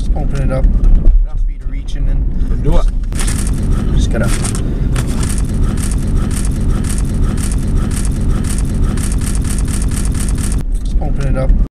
open it up enough for you to reach in and Do it. Just gotta. Open it up.